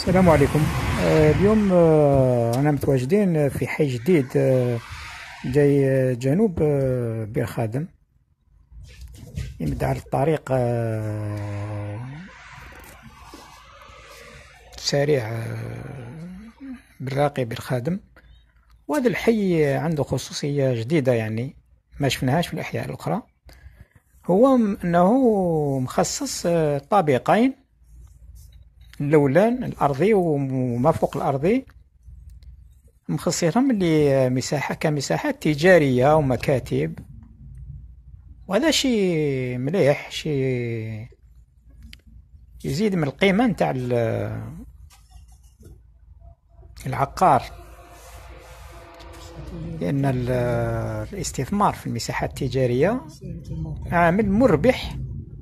السلام عليكم. اليوم أنا متواجدين في حي جديد جاي جنوب بير خادم، يمد على الطريق سريع بالراقي بير خادم. وهذا الحي عنده خصوصية جديدة يعني ما شفناهاش في الأحياء الأخرى، هو أنه مخصص طابقين، الأولان الأرضي وما فوق الأرضي مخصصهم لمساحة كمساحات تجارية ومكاتب، وهذا شيء مليح، شيء يزيد من القيمة نتاع العقار، لأن الاستثمار في المساحات التجارية عامل مربح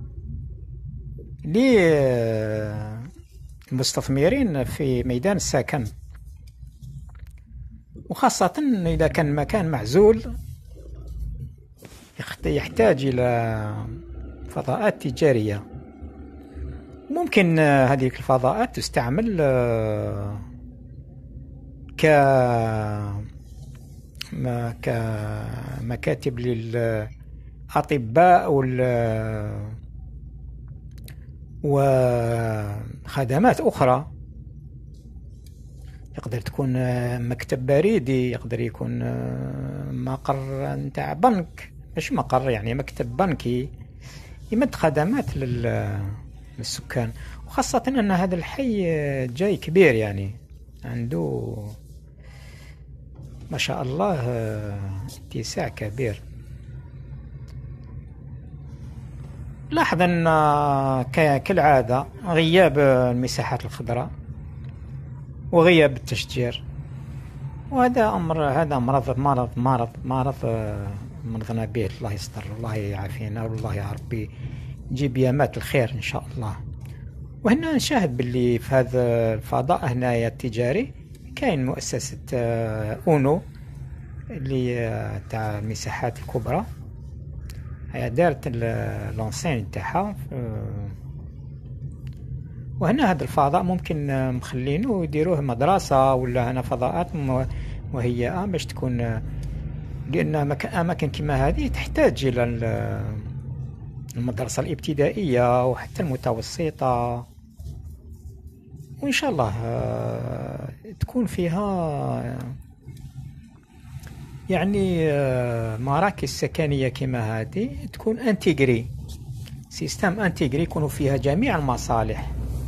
للمستثمرين في ميدان السكن، وخاصة إذا كان مكان معزول يحتاج إلى فضاءات تجارية. ممكن هذه الفضاءات تستعمل كمكاتب للأطباء وخدمات أخرى. يقدر تكون مكتب بريدي، يقدر يكون مقر نتاع بنك، مش مقر يعني مكتب بنكي يمد خدمات للسكان. وخاصة أن هذا الحي جاي كبير، يعني عنده ما شاء الله اتساع كبير. لاحظ أن كالعادة غياب المساحات الخضراء وغياب التشجير، وهذا أمر، هذا مرضنا به. الله يستر، الله يعافينا، والله يا ربي يجيب يامات الخير إن شاء الله. وهنا نشاهد باللي في هذا الفضاء هنايا التجاري كاين مؤسسة أونو اللي تاع المساحات الكبرى، هي دارت لونسين تاعها. وهنا هذا الفضاء ممكن مخلينه يديروه مدرسة ولا هنا فضاءات مهيئة باش تكون، لأن أماكن كما هذه تحتاج إلى المدرسة الابتدائية وحتى المتوسطة، وإن شاء الله تكون فيها يعني مراكز سكنية كما هذه، تكون انتجري، سيستم انتجري، يكونوا فيها جميع المصالح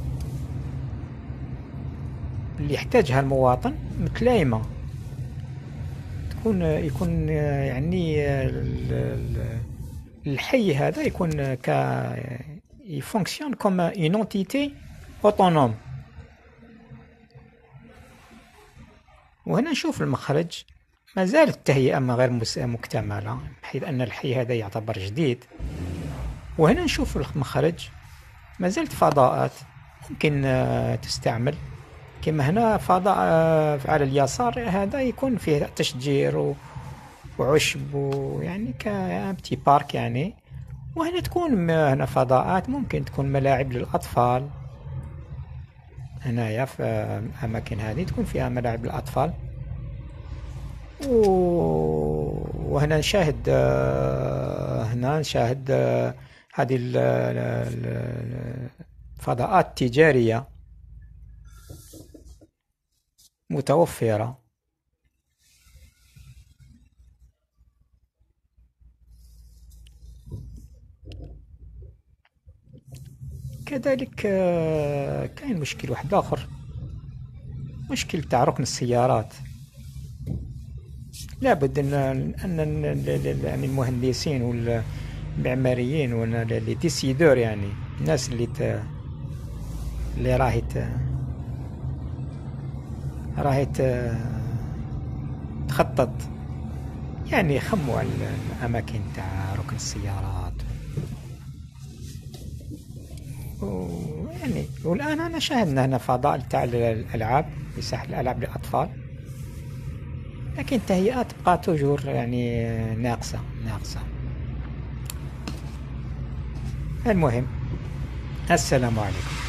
اللي يحتاجها المواطن متلايمة، يكون يعني الحي هذا يكون يفونكسيون كوم اون انتيتي اوتونوم. وهنا نشوف المخرج ما زالت التهيئة غير مكتملة، بحيث أن الحي هذا يعتبر جديد. وهنا نشوف المخرج ما زالت فضاءات ممكن تستعمل، كما هنا فضاء على اليسار هذا يكون فيه تشجير وعشب ويعني كبتي بارك يعني. وهنا تكون هنا فضاءات ممكن تكون ملاعب للأطفال، هنايا في الأماكن هذه تكون فيها ملاعب للأطفال. وهنا نشاهد هذه الفضاءات التجارية متوفرة. كذلك كاين مشكل واحد آخر، مشكل تاع ركن السيارات. لابد أن المهندسين والمعماريين واللي ديسيدور، يعني الناس اللي راهي تخطط، يعني يخموا على الأماكن تاع ركن السيارات. يعني والآن أنا شاهدنا هنا فضاء تاع الألعاب، مساحة الألعاب للأطفال، لكن التهيئات تبقى توجور يعني ناقصة. المهم، السلام عليكم.